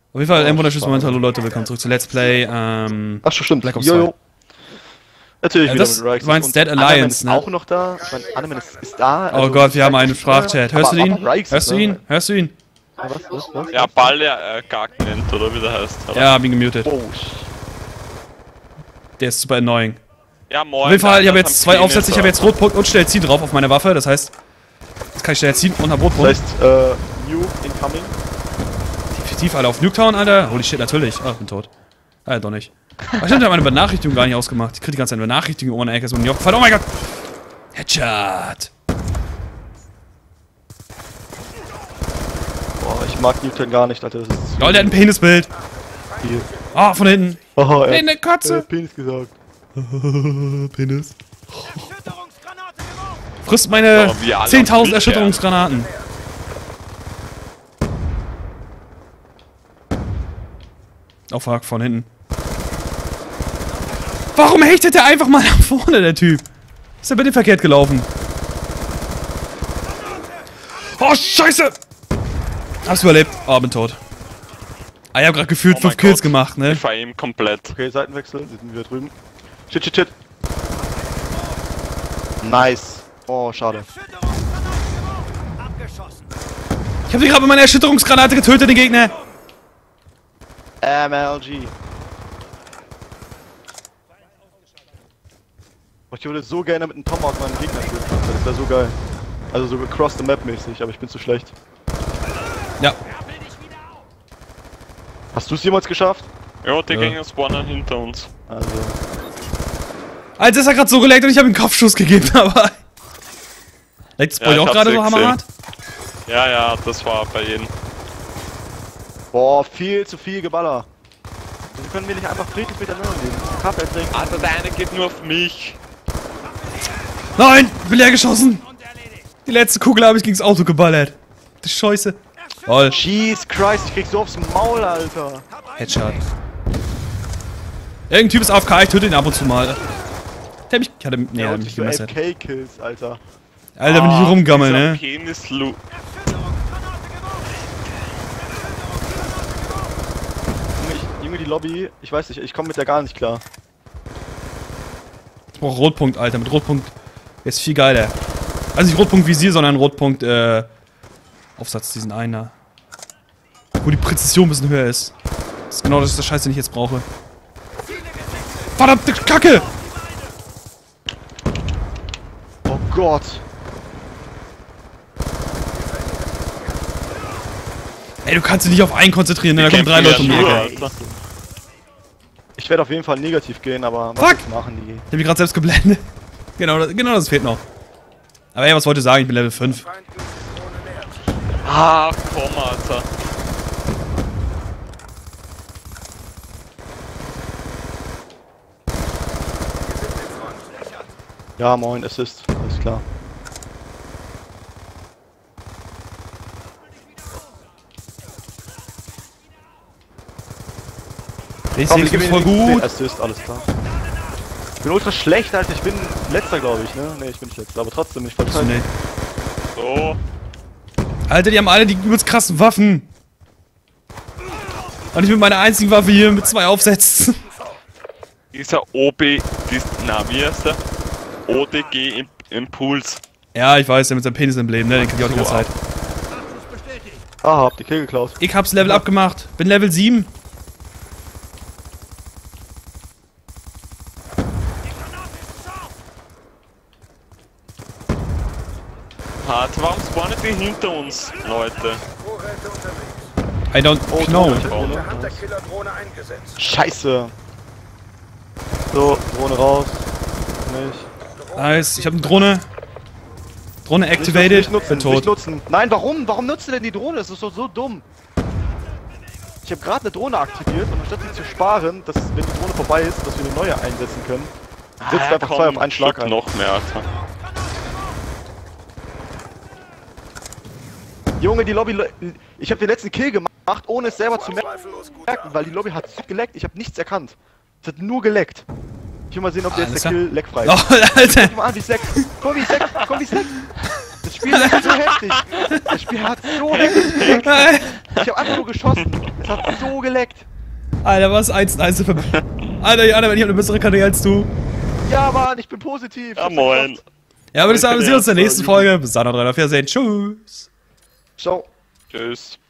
Auf jeden Fall ein wunderschönes Moment. Hallo Leute, willkommen zurück zu Let's Play, Ach schon, stimmt. Black Ops 2. Jojo. Natürlich wieder Das, mit Rikes. du meinst Dead Alliance, ne? Auch noch da. Ich meine, Anneman ist da. Also Oh Gott, wir haben einen Sprachchat. Hörst du ihn? Hörst du ihn? Hörst du ihn? Was? Ja, Ball Gag nennt, oder wie der heißt. Oder? Ja, hab ihn gemutet. Oh, Der ist super annoying. Ja, moin. Auf jeden Fall, ich habe jetzt zwei Aufsätze. Ich habe jetzt Rotpunkt und schnell ziehen drauf auf meine Waffe. Das heißt, jetzt kann ich schnell ziehen und hab Rotpunkt. das heißt, Nuke incoming. Definitiv alle auf Nuketown, Alter. Holy shit, natürlich. Ah, ich bin tot. Ah, doch nicht. Aber ich habe meine Benachrichtigung gar nicht ausgemacht. Ich krieg die ganze Zeit Benachrichtigung ohne Ecke. So ein Joch. Oh mein Gott! Headshot! Boah, ich mag Newton gar nicht, Alter. Das ist Lol, der hat ein Penisbild. viel. Ah, von hinten. Oh, Nee, ne Katze. Penis gesagt. Penis. Frisst meine Oh, wir alle 10.000 auf Erschütterungsgranaten. Oh fuck, von hinten. Warum hechtet der einfach mal nach vorne, der Typ? Ist der bitte verkehrt gelaufen? Oh, scheiße! Hab's überlebt. Oh, bin tot. Ah, ich hab grad gefühlt Oh 5 mein Kills Gott. gemacht, ne? Ich fahr ihm komplett. Okay, Seitenwechsel. Sind wir drüben. Shit. Nice. Oh, schade. Ich hab dich gerade mit meiner Erschütterungsgranate getötet, den Gegner. MLG. Oh, ich würde so gerne mit einem Tomahawk meinen Gegner töten. Das wäre so geil. Also so across the map mäßig, aber ich bin zu schlecht. Ja. Hast du es jemals geschafft? Ja, die Ja. Gegner spawnen hinter uns. Also. Alter, ist er gerade so geleckt und ich habe ihm einen Kopfschuss gegeben, aber... Leckt das Ja, Boy ich auch hab's gerade so gesehen. hammerhart? Ja, das war bei jedem. Boah, viel zu viel Geballer. Wieso können wir nicht einfach friedlich miteinander leben? Kaffee trinken. Alter, der eine geht nur auf mich. Nein! Ich bin leer geschossen! Die letzte Kugel habe ich gegen das Auto geballert. Das ist scheiße. Lol. Jesus Christ, ich krieg so aufs Maul, Alter. Headshot. Irgendein Typ ist AFK, ich töte ihn ab und zu mal. Der mich... Nee, der Ja, hat und mich so gemessert. AFK-Kills, Alter. Alter, wenn ich hier rumgammel, ne? Penis-Lu. Junge, die Lobby, ich weiß nicht, ich komme mit der gar nicht klar. Ich brauche Rotpunkt, Alter. Mit Rotpunkt ist viel geiler. Also nicht Rotpunkt Visier, sondern Rotpunkt, Aufsatz, diesen einer. Wo die Präzision ein bisschen höher ist. Das ist genau das Scheiß, den ich jetzt brauche. Verdammte Kacke! Oh Gott. Ey, du kannst dich nicht auf einen konzentrieren, ne? Da kommen 3 Leute um die Ecke. Ich werde auf jeden Fall negativ gehen, aber Fuck! was machen die? Ich hab mich gerade selbst geblendet. Genau das fehlt noch. Aber ey, was wollte ich sagen? Ich bin Level 5. Ah, komm, Alter. Ja, moin, Assist, alles klar. Ich Komm, sehe gib voll mir den gut. Assist, alles klar. Ich bin ultra schlecht, Alter, ich bin letzter, glaube ich, ne? Ne, ich bin nicht letzter, aber trotzdem, ich Also, verteile. nee. So. Alter, die haben alle die übelst krassen Waffen. Und ich mit meiner einzigen Waffe hier mit 2 Aufsätzen. Dieser OB, wie heißt der? ODG Impuls. Ja, ich weiß, der mit seinem Penis-Emblem, ne? Den krieg ich auch die ganze Zeit. Ah, hab die Kill geklaut. Ich hab's Level abgemacht. Bin Level 7. Hart, warum spawnen die hinter uns, Leute? I don't know. Scheiße. So, Drohne raus. Nicht. Nice, ich hab eine Drohne. Drohne activated. Nicht nutzen, Bin tot. nicht nutzen. Nein, warum? Warum nutzt du denn die Drohne? Das ist doch so dumm. Ich habe gerade eine Drohne aktiviert und anstatt sie zu sparen, dass wenn die Drohne vorbei ist, dass wir eine neue einsetzen können, setzt du einfach 2 auf einen Schlag ein. Noch mehr, Alter. Junge, die Lobby... Ich habe den letzten Kill gemacht, ohne es selber zu merken, weil die Lobby hat so geleckt, ich habe nichts erkannt. Es hat nur geleckt. Ich will mal sehen, ob der Alles jetzt der klar. Kill leckfrei Oh, ist. Alter. Guck mal an, wie es leckt. Guck mal, wie es leckt. Guck mal, wie es leckt. Das Spiel ist so heftig. Das Spiel hat so heftig geleckt. Ich hab einfach nur geschossen. Es hat so geleckt. Alter, was? 1-1 für mich. Alter, ich hab eine bessere Karte als du. Ja, Mann, ich bin positiv. Ja, moin. Ja, würde ich sagen, wir sehen uns in der nächsten Folge. Bis dann, auf Wiedersehen. Tschüss. Ciao. Tschüss.